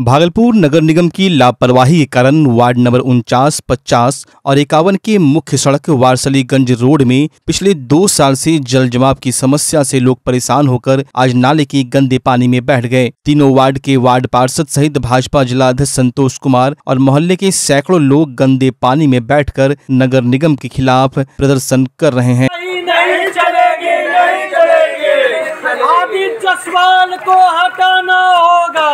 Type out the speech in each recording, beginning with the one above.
भागलपुर नगर निगम की लापरवाही के कारण वार्ड नंबर 49, 50 और 51 के मुख्य सड़क वारसलीगंज रोड में पिछले 2 साल से जल जमाव की समस्या से लोग परेशान होकर आज नाले के गंदे पानी में बैठ गए। तीनों वार्ड के वार्ड पार्षद सहित भाजपा जिला अध्यक्ष संतोष कुमार और मोहल्ले के सैकड़ों लोग गंदे पानी में बैठकर नगर निगम के खिलाफ प्रदर्शन कर रहे हैं। नहीं चलेगी, नहीं चलेगी। आदित्य जायसवाल को हटाना होगा,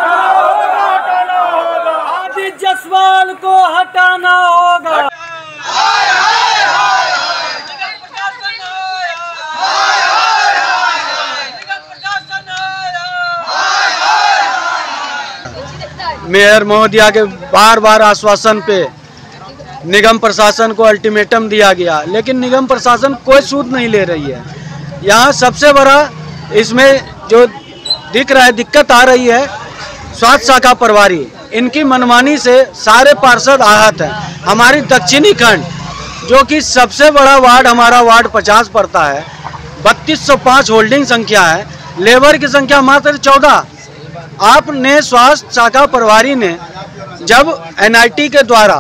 आदित्य जायसवाल को हटाना होगा। मेयर महोदया के बार आश्वासन पे निगम प्रशासन को अल्टीमेटम दिया गया, लेकिन निगम प्रशासन कोई सूद नहीं ले रही है। यहाँ सबसे बड़ा इसमें जो दिख रहा है, दिक्कत आ रही है, स्वास्थ्य शाखा प्रभारी इनकी मनमानी से सारे पार्षद आहत हैं। हमारी दक्षिणी खंड जो कि सबसे बड़ा वार्ड हमारा वार्ड 50 पड़ता है, 3205 होल्डिंग संख्या है, लेबर की संख्या मात्र 14। आपने स्वास्थ्य शाखा प्रभारी ने जब एनआईटी के द्वारा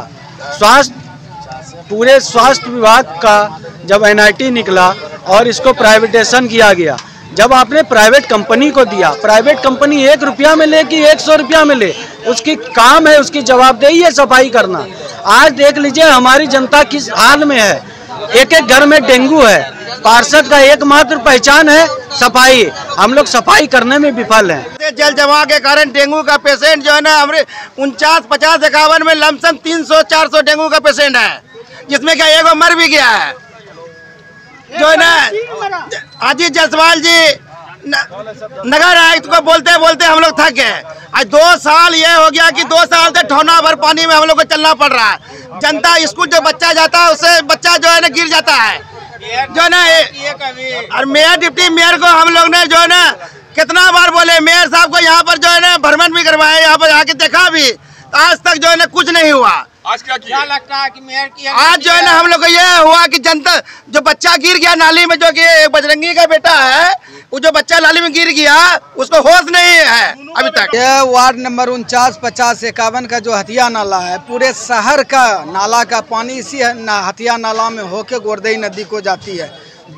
पूरे स्वास्थ्य विभाग का जब एनआईटी निकला और इसको प्राइवेटाइजेशन किया गया, जब आपने प्राइवेट कंपनी को दिया, प्राइवेट कंपनी 1 रुपया में ले कि 100 रुपया में ले, उसकी काम है, उसकी जवाबदेही है सफाई करना। आज देख लीजिए हमारी जनता किस हाल में है। एक घर में डेंगू है, पार्षद का एकमात्र पहचान है सफाई, हम लोग सफाई करने में विफल हैं। जल जमाव के कारण डेंगू का पेशेंट जो है ना हमारे 49, 50, 51 में लमसम 300-400 डेंगू का पेशेंट है, जिसमें क्या एगो मर भी गया है। जो है ना आदित्य जायसवाल जी नगर आयुक्त को बोलते बोलते हम लोग थक गए। आज 2 साल ये हो गया कि 2 साल से ठौना भर पानी में हम लोग को चलना पड़ रहा है। जनता स्कूल जो बच्चा जाता है उससे बच्चा जो है ना गिर जाता है, जो है ना। और मेयर डिप्टी मेयर को हम लोग ने जो है ना कितना बार बोले, मेयर साहब को यहाँ पर जो है ना भ्रमण भी करवाए, यहाँ पर आके देखा भी, आज तक जो है ना कुछ नहीं हुआ। आज क्या लगता है कि मेयर की आज जो है ना हम लोग को ये हुआ कि जनता जो बच्चा गिर गया नाली में, जो कि बजरंगी का बेटा है, वो जो बच्चा नाली में गिर गया उसको होश नहीं है अभी तक। ये वार्ड नंबर 49, 50, 51 का जो हथिया नाला है, पूरे शहर का नाला का पानी इसी हथिया नाला में होके गोरदई नदी को जाती है।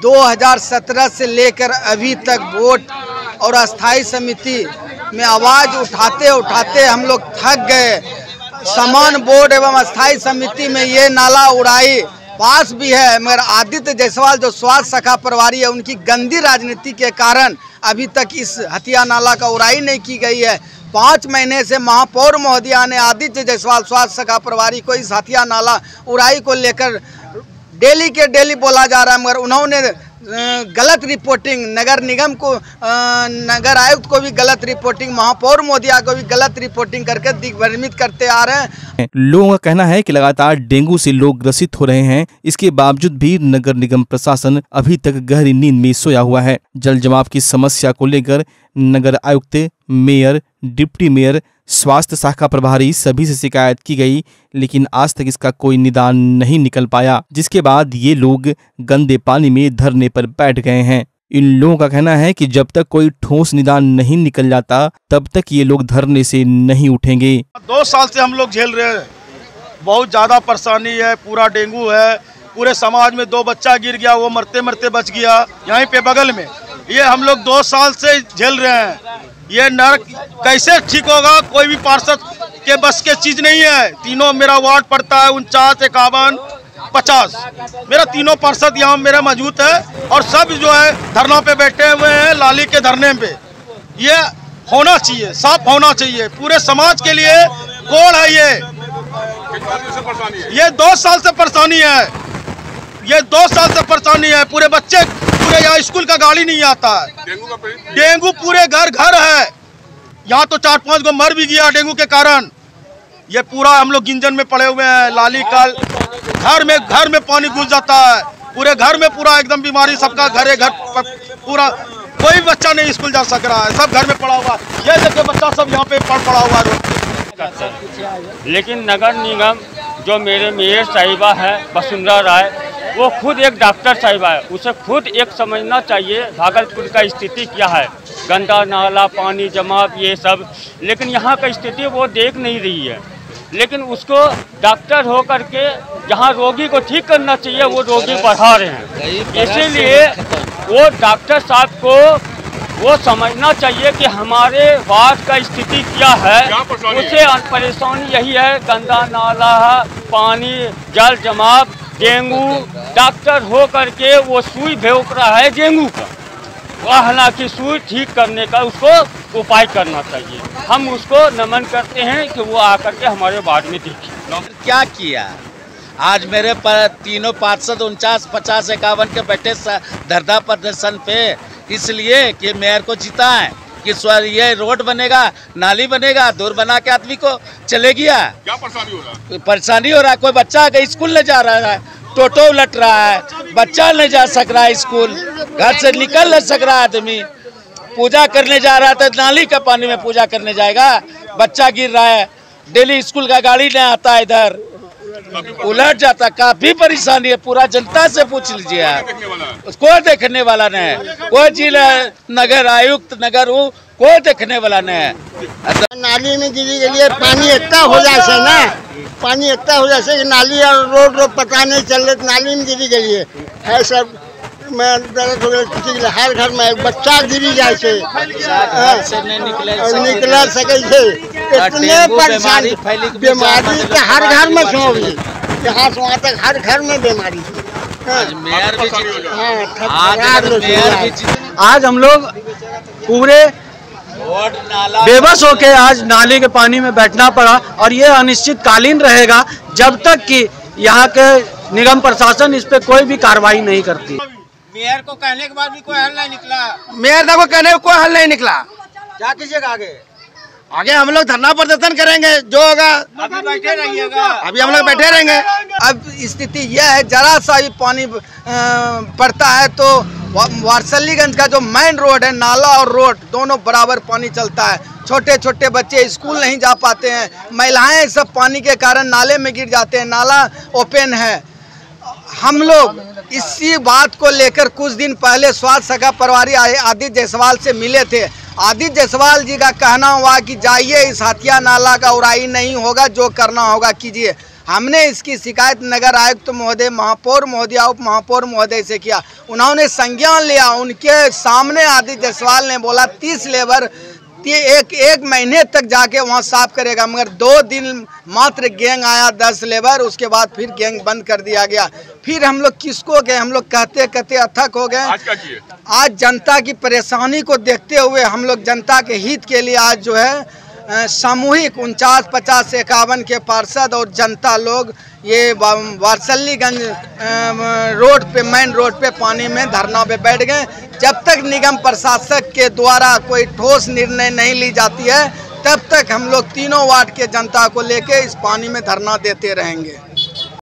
2017 से लेकर अभी तक वोट और अस्थाई समिति में आवाज उठाते उठाते हम लोग थक गए। समान बोर्ड एवं अस्थाई समिति में ये नाला उड़ाई पास भी है, मगर आदित्य जायसवाल जो स्वास्थ्य शाखा प्रभारी है, उनकी गंदी राजनीति के कारण अभी तक इस हथिया नाला का उड़ाई नहीं की गई है। 5 महीने से महापौर महोदया ने आदित्य जायसवाल स्वास्थ्य शाखा प्रभारी को इस हथिया नाला उड़ाई को लेकर डेली के डेली बोला जा रहा है, मगर उन्होंने गलत रिपोर्टिंग नगर निगम को, नगर आयुक्त को भी गलत रिपोर्टिंग, महापौर महोदया को भी गलत रिपोर्टिंग करके दिग्भ्रमित करते आ रहे हैं। लोगों का कहना है कि लगातार डेंगू से लोग ग्रसित हो रहे हैं, इसके बावजूद भी नगर निगम प्रशासन अभी तक गहरी नींद में सोया हुआ है। जल जमाव की समस्या को लेकर नगर आयुक्त, मेयर, डिप्टी मेयर, स्वास्थ्य शाखा प्रभारी सभी से शिकायत की गई, लेकिन आज तक इसका कोई निदान नहीं निकल पाया, जिसके बाद ये लोग गंदे पानी में धरने पर बैठ गए हैं। इन लोगों का कहना है कि जब तक कोई ठोस निदान नहीं निकल जाता तब तक ये लोग धरने से नहीं उठेंगे। 2 साल से हम लोग झेल रहे हैं, बहुत ज्यादा परेशानी है, पूरा डेंगू है, पूरे समाज में 2 बच्चा गिर गया, वो मरते मरते बच गया यहीं पे बगल में। ये हम लोग 2 साल से झेल रहे हैं। ये नर्क कैसे ठीक होगा, कोई भी पार्षद के बस के चीज नहीं है। तीनों मेरा वार्ड पड़ता है 49, 51, 50, मेरा तीनों पार्षद यहाँ मेरा मौजूद है और सब जो है धरना पे बैठे हुए हैं, लाली के धरने पे। ये होना चाहिए, साफ होना चाहिए, पूरे समाज के लिए कोड है ये 2 साल से परेशानी है, ये 2 साल से परेशानी है। पूरे बच्चे, पूरे यहाँ स्कूल का गाड़ी नहीं आता है, डेंगू पूरे घर घर है। यहाँ तो 4-5 को मर भी गया डेंगू के कारण। ये पूरा हम लोग गिंजन में पड़े हुए हैं, लाली का घर में पानी घुस जाता है, पूरे घर में पूरा एकदम बीमारी, सबका घर पूरा, कोई बच्चा नहीं स्कूल जा सक रहा है, सब घर में पड़ा हुआ। ये देखिए बच्चा सब यहाँ पे पड़ा हुआ है। लेकिन नगर निगम जो मेरे मेयर साहिबा है वसुंधरा राय, वो खुद एक डॉक्टर साहिबा है, उसे खुद एक समझना चाहिए भागलपुर का स्थिति क्या है, गंदा नाला, पानी जमाव, ये सब। लेकिन यहाँ का स्थिति वो देख नहीं रही है। लेकिन उसको डॉक्टर हो करके जहाँ रोगी को ठीक करना चाहिए वो रोगी बढ़ा रहे हैं। इसीलिए वो डॉक्टर साहब को वो समझना चाहिए कि हमारे वार्ड का स्थिति क्या है। उसे परेशानी यही है, गंदा नाला, पानी, जल जमाव, डेंगू। डॉक्टर हो करके वो सुई भेज रहा है डेंगू का, हालांकि सुई ठीक करने का उसको उपाय करना चाहिए। हम उसको नमन करते हैं कि वो आकर के हमारे वार्ड में देखे। क्या किया आज मेरे पर तीनों पार्षद 49, 50, 51 के बैठे धरना प्रदर्शन पे, इसलिए कि मेयर को जीता है कि ये रोड बनेगा, नाली बनेगा, दूर बना के आदमी को चले गया। क्या परेशानी हो रहा है? परेशानी हो रहा है, कोई बच्चा स्कूल नहीं जा रहा है, टोटो उलट रहा है, बच्चा नहीं जा सक रहा है स्कूल, घर से निकल नहीं सक रहा आदमी। पूजा करने जा रहा था, नाली का पानी में पूजा करने जाएगा, बच्चा गिर रहा है, डेली स्कूल का गाड़ी नहीं आता, इधर उलट जाता। काफी परेशानी है, पूरा जनता से पूछ लीजिए आप, कोई देखने वाला नहीं है, कोई जिला नगर आयुक्त नगर वो कोई देखने वाला नहीं है। नाली में गिरी गई है, पानी इतना हो जाए ना, पानी इतना हो जाए कि नाली और रोड पता नहीं चल रही, नाली में गिरी गई है सब। मैं दर्द हो गया, हर घर में एक बच्चा गिरी जाए से निकल सके, इतने परेशानी बीमारी हर घर में होगी, यहाँ से वहाँ तक हर घर में बीमारी। आज हम लोग पूरे बेबस होके आज नाली के पानी में बैठना पड़ा और ये अनिश्चितकालीन रहेगा जब तक कि यहाँ के निगम प्रशासन इस पे कोई भी कार्रवाई नहीं करती। मेयर को कहने के बाद भी कोई हल नहीं निकला। मेयर को कहने को कोई हल नहीं निकला। क्या कीजिएगा आगे? आगे हम लोग धरना प्रदर्शन करेंगे, जो होगा। अभी बैठे रहिएगा? अभी हम लोग बैठे रहेंगे। अब स्थिति यह है, जरा सा भी पानी पड़ता है तो वारसलीगंज का जो मेन रोड है, नाला और रोड दोनों बराबर पानी चलता है। छोटे छोटे बच्चे स्कूल नहीं जा पाते हैं, महिलाएं सब पानी के कारण नाले में गिर जाते हैं, नाला ओपन है। हम लोग इसी बात को लेकर कुछ दिन पहले स्वास्थ्य शाखा प्रभारी आदित्य जायसवाल से मिले थे। आदित्य जायसवाल जी का कहना हुआ कि जाइए, इस हथिया नाला का उड़ाई नहीं होगा, जो करना होगा कीजिए। हमने इसकी शिकायत नगर आयुक्त महोदय, महापौर महोदय, उप महापौर महोदय से किया। उन्होंने संज्ञान लिया। उनके सामने आदित्य जायसवाल ने बोला 30 लेबर एक महीने तक जाके वहाँ साफ करेगा, मगर 2 दिन मात्र गैंग आया 10 लेबर, उसके बाद फिर गैंग बंद कर दिया गया। फिर हम लोग किसको गए, हम लोग कहते कहते अथक हो गए। आज जनता की परेशानी को देखते हुए हम लोग जनता के हित के लिए आज जो है सामूहिक 49, 50 से 51 के पार्षद और जनता लोग ये वारसलीगंज रोड पे, मेन रोड पे पानी में धरना पे बैठ गए। जब तक निगम प्रशासक के द्वारा कोई ठोस निर्णय नहीं ली जाती है, तब तक हम लोग तीनों वार्ड के जनता को लेके इस पानी में धरना देते रहेंगे।